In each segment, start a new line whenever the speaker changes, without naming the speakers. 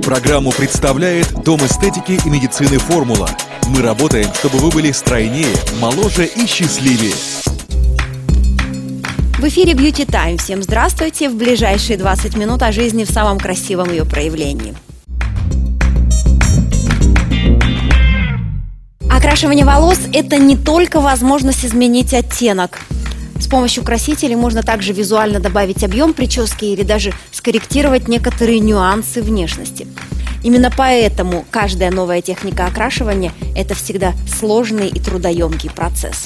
Программу представляет Дом эстетики и медицины «Формула». Мы работаем, чтобы вы были стройнее, моложе и счастливее.
В эфире Beauty Time. Всем здравствуйте. В ближайшие 20 минут о жизни в самом красивом ее проявлении. Окрашивание волос – это не только возможность изменить оттенок. С помощью красителей можно также визуально добавить объем прически или даже скорректировать некоторые нюансы внешности. Именно поэтому каждая новая техника окрашивания – это всегда сложный и трудоемкий процесс.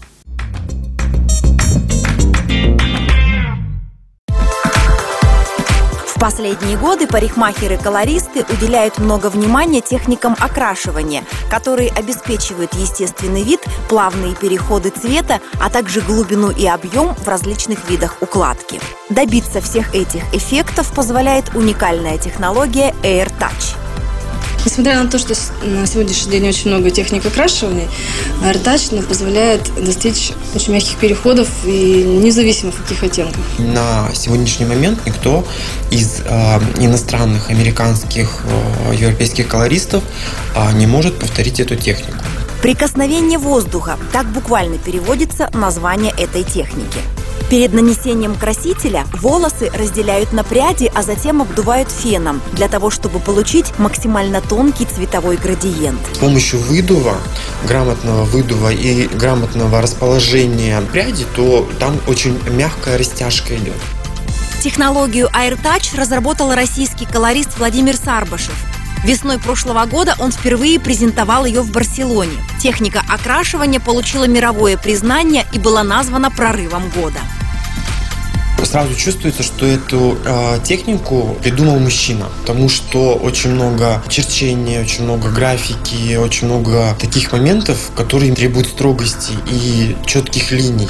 В последние годы парикмахеры-колористы уделяют много внимания техникам окрашивания, которые обеспечивают естественный вид, плавные переходы цвета, а также глубину и объем в различных видах укладки. Добиться всех этих эффектов позволяет уникальная технология AirTouch.
Несмотря на то, что на сегодняшний день очень много техник окрашивания, AirTouch позволяет достичь очень мягких переходов и независимо в каких оттенках.
На сегодняшний момент никто из иностранных, американских, европейских колористов не может повторить эту технику.
Прикосновение воздуха – так буквально переводится название этой техники. Перед нанесением красителя волосы разделяют на пряди, а затем обдувают феном, для того, чтобы получить максимально тонкий цветовой градиент.
С помощью выдува, грамотного выдува и грамотного расположения пряди, то там очень мягкая растяжка идет.
Технологию AirTouch разработал российский колорист Владимир Сарбашев. Весной прошлого года он впервые презентовал ее в Барселоне. Техника окрашивания получила мировое признание и была названа прорывом года.
Сразу чувствуется, что эту технику придумал мужчина, потому что очень много черчения, очень много графики, очень много таких моментов, которые требуют строгости и четких линий.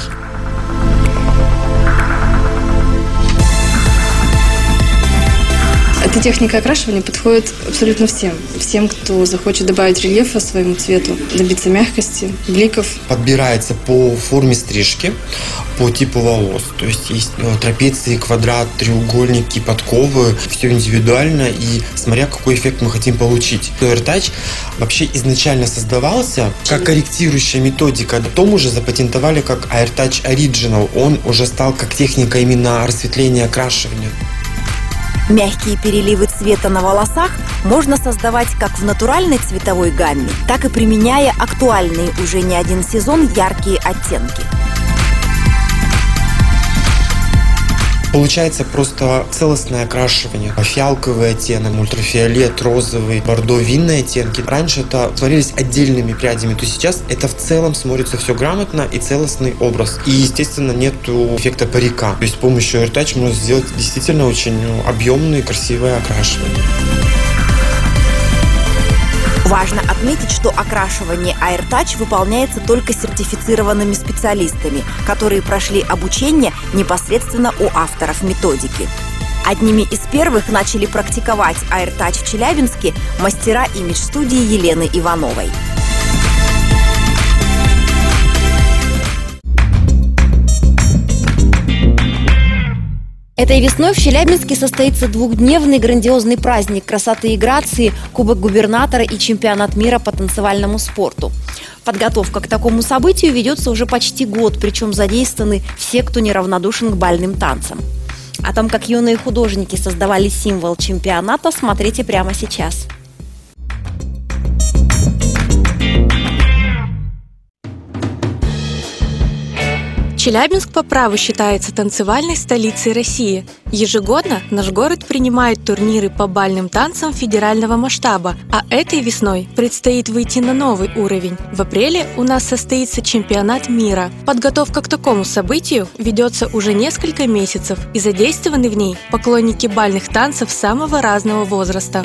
Эта техника окрашивания подходит абсолютно всем. Всем, кто захочет добавить рельефа своему цвету, добиться мягкости, бликов.
Подбирается по форме стрижки, по типу волос. То есть есть трапеции, квадрат, треугольники, подковы. Все индивидуально и смотря какой эффект мы хотим получить. AirTouch вообще изначально создавался как корректирующая методика. Потом уже запатентовали как AirTouch Original. Он уже стал как техника именно расцветления, окрашивания.
Мягкие переливы цвета на волосах можно создавать как в натуральной цветовой гамме, так и применяя актуальные уже не один сезон яркие оттенки.
Получается просто целостное окрашивание. Фиалковый оттенок, ультрафиолет, розовый, бордо, винные оттенки. Раньше это смотрелись отдельными прядями, то сейчас это в целом смотрится все грамотно и целостный образ. И, естественно, нету эффекта парика. То есть с помощью AirTouch можно сделать действительно очень объемное и красивое окрашивание.
Важно отметить, что окрашивание AirTouch выполняется только сертифицированными специалистами, которые прошли обучение непосредственно у авторов методики. Одними из первых начали практиковать AirTouch в Челябинске мастера имидж-студии Елены Ивановой. Этой весной в Челябинске состоится двухдневный грандиозный праздник красоты и грации, Кубок губернатора и чемпионат мира по танцевальному спорту. Подготовка к такому событию ведется уже почти год, причем задействованы все, кто неравнодушен к бальным танцам. О том, как юные художники создавали символ чемпионата, смотрите прямо сейчас.
Челябинск по праву считается танцевальной столицей России. Ежегодно наш город принимает турниры по бальным танцам федерального масштаба, а этой весной предстоит выйти на новый уровень. В апреле у нас состоится чемпионат мира. Подготовка к такому событию ведется уже несколько месяцев, и задействованы в ней поклонники бальных танцев самого разного возраста.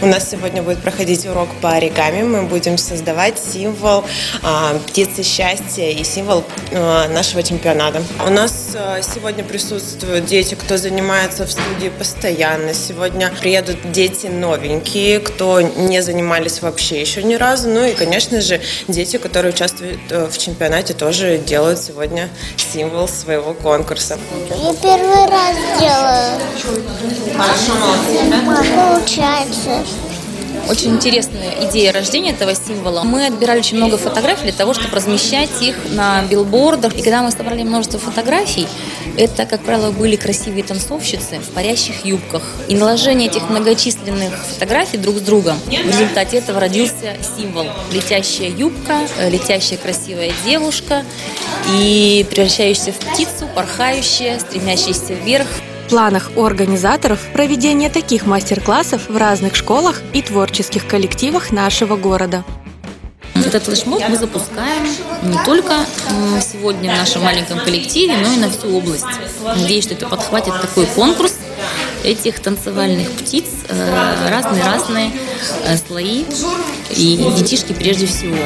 У нас сегодня будет проходить урок по оригами. Мы будем создавать символ птицы счастья и символ нашего чемпионата. У нас сегодня присутствуют дети, кто занимается в студии постоянно. Сегодня приедут дети новенькие, кто не занимались вообще еще ни разу. Ну и, конечно же, дети, которые участвуют в чемпионате, тоже делают сегодня символ своего конкурса.
Я первый раз делаю.
Хорошо,
получается.
Очень интересная идея рождения этого символа. Мы отбирали очень много фотографий для того, чтобы размещать их на билбордах. И когда мы собрали множество фотографий, это, как правило, были красивые танцовщицы в парящих юбках. И наложение этих многочисленных фотографий друг с другом, в результате этого родился символ. Летящая юбка, летящая красивая девушка и превращающаяся в птицу, порхающая, стремящаяся вверх.
В планах у организаторов проведение таких мастер-классов в разных школах и творческих коллективах нашего города.
Этот флешмоб мы запускаем не только сегодня в нашем маленьком коллективе, но и на всю область. Надеюсь, что это подхватит такой конкурс этих танцевальных птиц, разные слои и детишки прежде всего.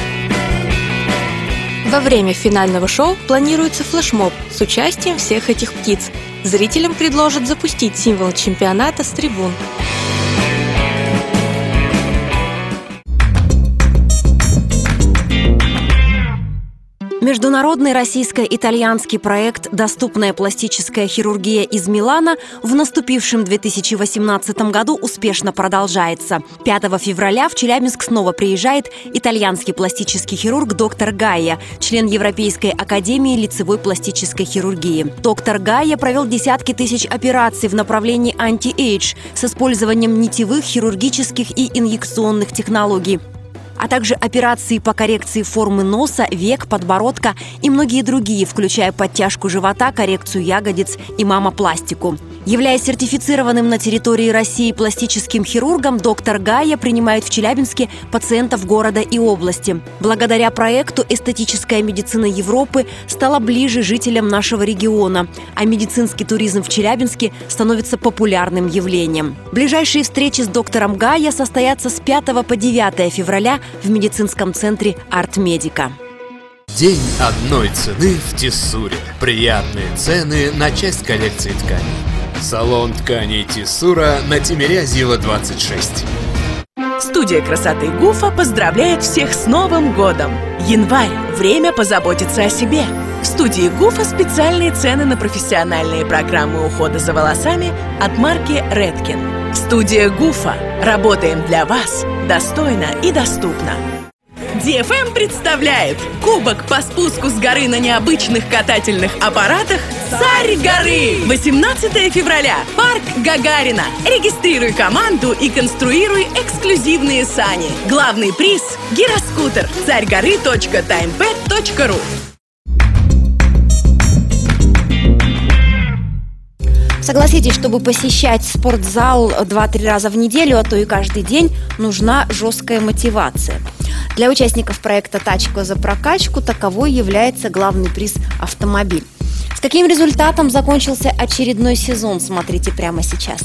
Во время финального шоу планируется флешмоб с участием всех этих птиц. Зрителям предложат запустить символ чемпионата с трибун.
Международный российско-итальянский проект «Доступная пластическая хирургия» из Милана в наступившем 2018 году успешно продолжается. 5 февраля в Челябинск снова приезжает итальянский пластический хирург доктор Гайя, член Европейской академии лицевой пластической хирургии. Доктор Гайя провел десятки тысяч операций в направлении анти-эйдж с использованием нитевых, хирургических и инъекционных технологий, а также операции по коррекции формы носа, век, подбородка и многие другие, включая подтяжку живота, коррекцию ягодиц и мамопластику. Являясь сертифицированным на территории России пластическим хирургом, доктор Гайя принимает в Челябинске пациентов города и области. Благодаря проекту эстетическая медицина Европы стала ближе жителям нашего региона, а медицинский туризм в Челябинске становится популярным явлением. Ближайшие встречи с доктором Гайя состоятся с 5 по 9 февраля в медицинском центре «Арт-Медика».
День одной цены в Тессуре. Приятные цены на часть коллекции тканей. Салон тканей Тессура на Тимирязева, 26.
Студия красоты Гуфа поздравляет всех с Новым годом! Январь – время позаботиться о себе. В студии Гуфа специальные цены на профессиональные программы ухода за волосами от марки Redken. Студия Гуфа. Работаем для вас достойно и доступно. DFM представляет кубок по спуску с горы на необычных катательных аппаратах «Царь горы». 18 февраля. Парк Гагарина. Регистрируй команду и конструируй эксклюзивные сани. Главный приз – гироскутер. царьгоры.timepad.ru.
Согласитесь, чтобы посещать спортзал 2-3 раза в неделю, а то и каждый день, нужна жесткая мотивация. Для участников проекта «Тачка за прокачку» таковой является главный приз «Автомобиль». С каким результатом закончился очередной сезон, смотрите прямо сейчас.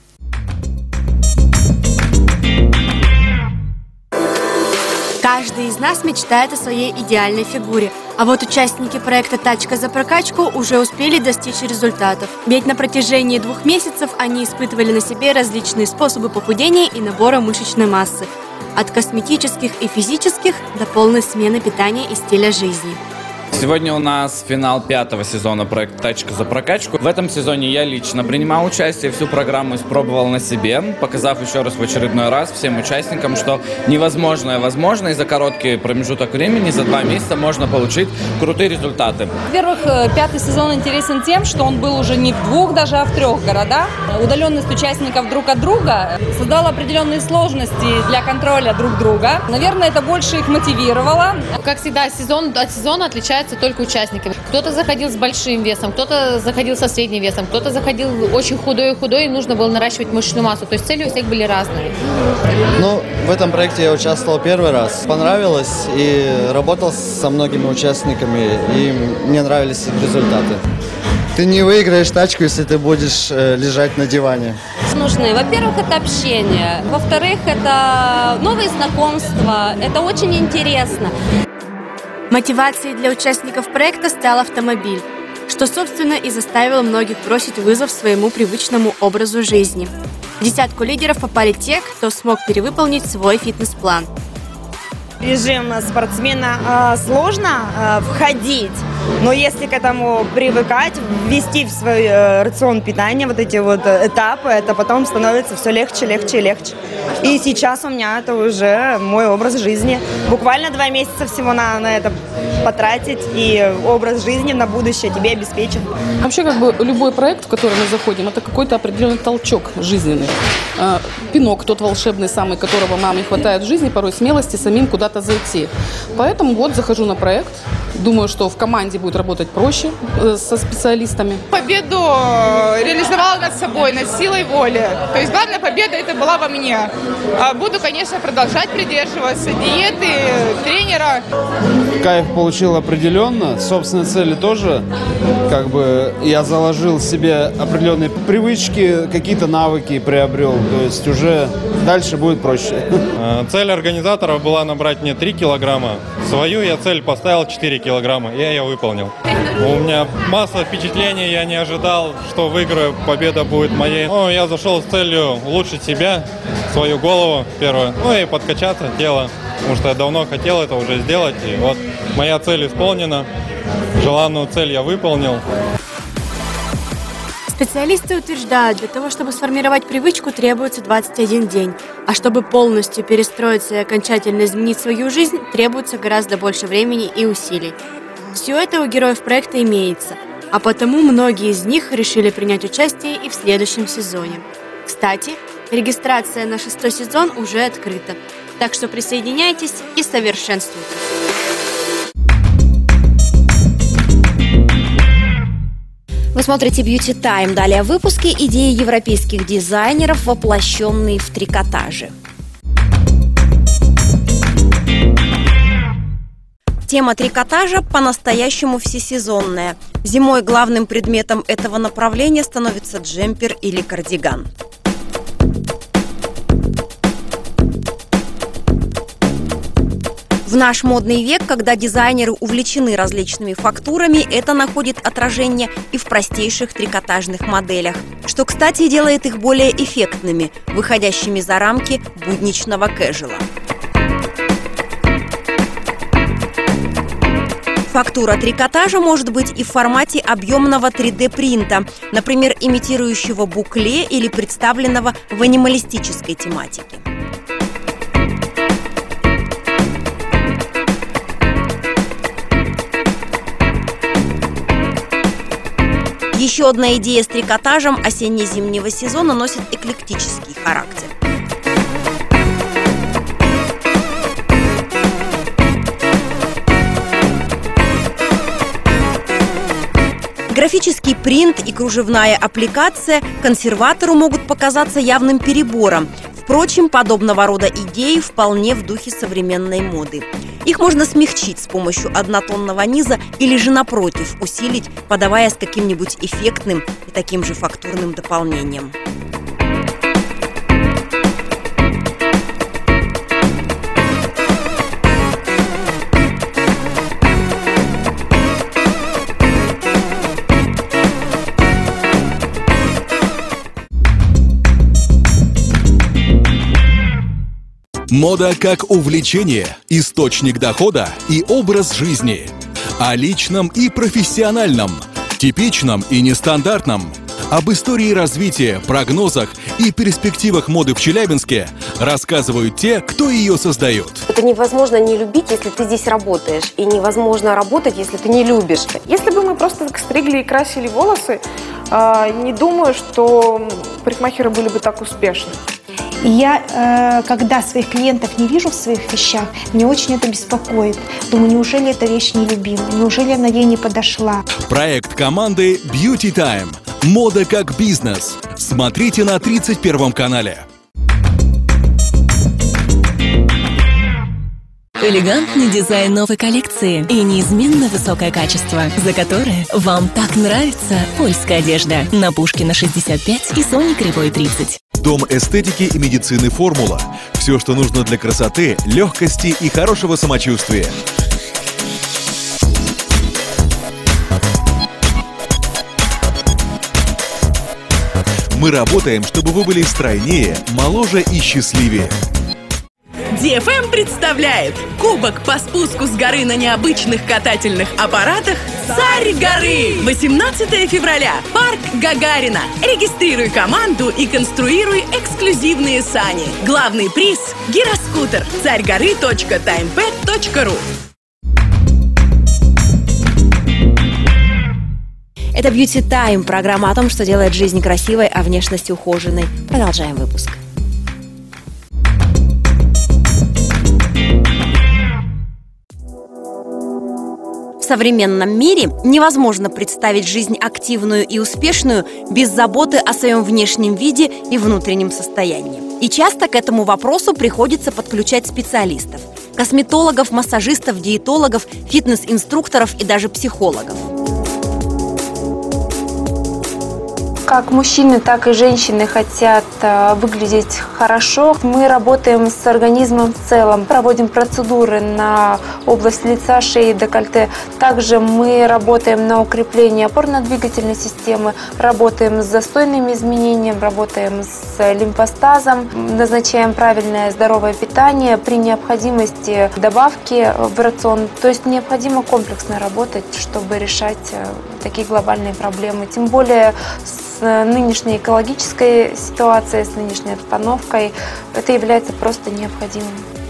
Каждый из нас мечтает о своей идеальной фигуре. А вот участники проекта «Тачка за прокачку» уже успели достичь результатов. Ведь на протяжении 2 месяцев они испытывали на себе различные способы похудения и набора мышечной массы. От косметических и физических до полной смены питания и стиля жизни.
Сегодня у нас финал 5-го сезона проекта «Тачка за прокачку». В этом сезоне я лично принимал участие, всю программу испробовал на себе, показав еще раз в очередной раз всем участникам, что невозможное возможно, и за короткий промежуток времени, за 2 месяца можно получить крутые результаты.
Во-первых, 5-й сезон интересен тем, что он был уже не в 2, даже а в 3 городах. Удаленность участников друг от друга создала определенные сложности для контроля друг друга. Наверное, это больше их мотивировало.
Как всегда, сезон от сезона отличается только участниками. Кто-то заходил с большим весом, кто-то заходил со средним весом, кто-то заходил очень худой, и нужно было наращивать мышечную массу. То есть цели у всех были разные.
Ну, в этом проекте я участвовал первый раз. Понравилось, и работал со многими участниками, и мне нравились их результаты. Ты не выиграешь тачку, если ты будешь лежать на диване.
Нужны. Во-первых, это общение. Во-вторых, это новые знакомства. Это очень интересно.
Мотивацией для участников проекта стал автомобиль, что, собственно, и заставило многих бросить вызов своему привычному образу жизни. В десятку лидеров попали те, кто смог перевыполнить свой фитнес-план.
В режим спортсмена сложно входить, но если к этому привыкать, ввести в свой рацион питания вот эти вот этапы, это потом становится все легче, легче и легче. И сейчас у меня это уже мой образ жизни. Буквально 2 месяца всего на это потратить, и образ жизни на будущее тебе обеспечен.
Вообще, любой проект, в который мы заходим, это какой-то определенный толчок жизненный. Пинок, тот волшебный самый, которого нам не хватает в жизни, порой смелости самим куда-то зайти. Поэтому захожу на проект. Думаю, что в команде будет работать проще со специалистами.
Победу реализовала над собой, над силой воли. То есть главная победа это была во мне. Буду, конечно, продолжать придерживаться диеты, тренера.
Кайф получил определенно, собственные цели тоже. Я заложил себе определенные привычки, какие-то навыки приобрел. То есть уже дальше будет проще.
Цель организаторов была набрать мне 3 килограмма. Свою я цель поставил 4 килограмма. Я ее выполнил. У меня масса впечатлений. Я не ожидал, что выиграю. Победа будет моей. Я зашел с целью улучшить себя, свою голову первое. И подкачаться тело. Потому что я давно хотел это уже сделать. И вот моя цель исполнена. Желанную цель я выполнил.
Специалисты утверждают, для того, чтобы сформировать привычку, требуется 21 день. А чтобы полностью перестроиться и окончательно изменить свою жизнь, требуется гораздо больше времени и усилий. Все это у героев проекта имеется, а потому многие из них решили принять участие и в следующем сезоне. Кстати, регистрация на 6-й сезон уже открыта, так что присоединяйтесь и совершенствуйтесь.
Вы смотрите Beauty Time. Далее в выпуске идеи европейских дизайнеров, воплощенные в трикотаже. Тема трикотажа по-настоящему всесезонная. Зимой главным предметом этого направления становится джемпер или кардиган. В наш модный век, когда дизайнеры увлечены различными фактурами, это находит отражение и в простейших трикотажных моделях, что, кстати, делает их более эффектными, выходящими за рамки будничного кэжуала. Фактура трикотажа может быть и в формате объемного 3D-принта, например, имитирующего букле или представленного в анималистической тематике. Еще одна идея с трикотажем осенне-зимнего сезона носит эклектический характер. Графический принт и кружевная аппликация консерватору могут показаться явным перебором. Впрочем, подобного рода идеи вполне в духе современной моды. Их можно смягчить с помощью однотонного низа или же, напротив, усилить, подавая с каким-нибудь эффектным и таким же фактурным дополнением.
Мода как увлечение, источник дохода и образ жизни. О личном и профессиональном, типичном и нестандартном. Об истории развития, прогнозах и перспективах моды в Челябинске рассказывают те, кто ее создает.
Это невозможно не любить, если ты здесь работаешь. И невозможно работать, если ты не любишь.
Если бы мы просто стригли и красили волосы, не думаю, что парикмахеры были бы так успешны.
Я, когда своих клиентов не вижу в своих вещах, мне очень это беспокоит. Думаю, неужели эта вещь не любима? Неужели она ей не подошла?
Проект команды Beauty Time. Мода как бизнес. Смотрите на 31 канале.
Элегантный дизайн новой коллекции и неизменно высокое качество, за которое вам так нравится польская одежда. На Пушкина 65 и Сони Кривой 30.
Дом эстетики и медицины «Формула». Все, что нужно для красоты, легкости и хорошего самочувствия. Мы работаем, чтобы вы были стройнее, моложе и счастливее.
DFM представляет кубок по спуску с горы на необычных катательных аппаратах «Царь горы». 18 февраля. Парк Гагарина. Регистрируй команду и конструируй эксклюзивные сани. Главный приз – гироскутер. царьгоры.timepad.ru.
Это Beauty Time, программа о том, что делает жизнь красивой, а внешность ухоженной. Продолжаем выпуск. В современном мире невозможно представить жизнь активную и успешную без заботы о своем внешнем виде и внутреннем состоянии. И часто к этому вопросу приходится подключать специалистов – косметологов, массажистов, диетологов, фитнес-инструкторов и даже психологов.
Как мужчины, так и женщины хотят выглядеть хорошо. Мы работаем с организмом в целом, проводим процедуры на область лица, шеи, декольте. Также мы работаем на укрепление опорно-двигательной системы, работаем с застойными изменениями, работаем с лимфостазом, назначаем правильное здоровое питание, при необходимости добавки в рацион. То есть необходимо комплексно работать, чтобы решать такие глобальные проблемы. Тем более с нынешней экологической ситуацией, с нынешней обстановкой это является просто необходимым.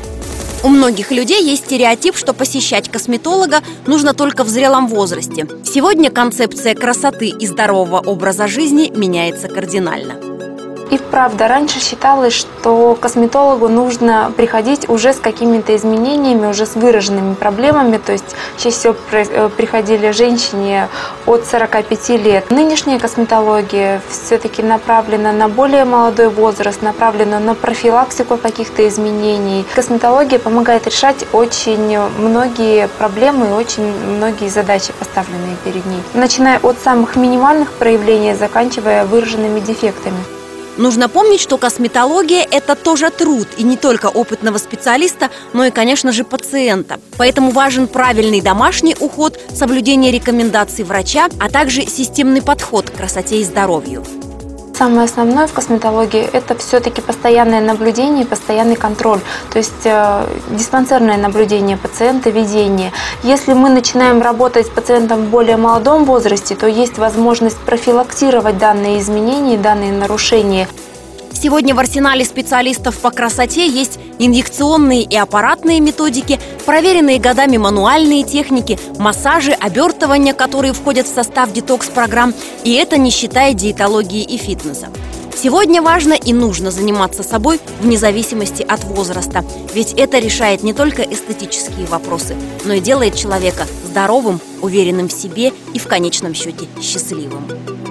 У многих людей есть стереотип, что посещать косметолога нужно только в зрелом возрасте. Сегодня концепция красоты и здорового образа жизни меняется кардинально.
И правда, раньше считалось, что к косметологу нужно приходить уже с какими-то изменениями, уже с выраженными проблемами. То есть чаще всего приходили женщине от 45 лет. Нынешняя косметология все-таки направлена на более молодой возраст, направлена на профилактику каких-то изменений. Косметология помогает решать очень многие проблемы и очень многие задачи, поставленные перед ней. Начиная от самых минимальных проявлений, заканчивая выраженными дефектами.
Нужно помнить, что косметология – это тоже труд, и не только опытного специалиста, но и, конечно же, пациента. Поэтому важен правильный домашний уход, соблюдение рекомендаций врача, а также системный подход к красоте и здоровью.
Самое основное в косметологии – это все-таки постоянное наблюдение, постоянный контроль, то есть диспансерное наблюдение пациента, ведение. Если мы начинаем работать с пациентом в более молодом возрасте, то есть возможность профилактировать данные изменения, данные нарушения.
Сегодня в арсенале специалистов по красоте есть инъекционные и аппаратные методики, проверенные годами мануальные техники, массажи, обертывания, которые входят в состав детокс-программ, и это не считая диетологии и фитнеса. Сегодня важно и нужно заниматься собой вне зависимости от возраста, ведь это решает не только эстетические вопросы, но и делает человека здоровым, уверенным в себе и в конечном счете счастливым.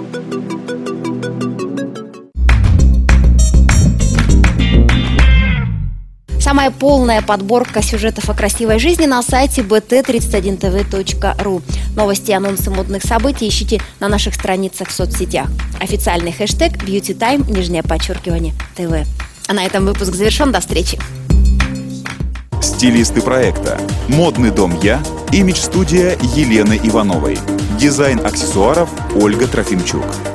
Самая полная подборка сюжетов о красивой жизни на сайте bt31tv.ru. Новости и анонсы модных событий ищите на наших страницах в соцсетях. Официальный хэштег BeautyTime, _ТВ. А на этом выпуск завершен. До встречи.
Стилисты проекта. Модный дом «Я», имидж-студия Елены Ивановой. Дизайн аксессуаров Ольга Трофимчук.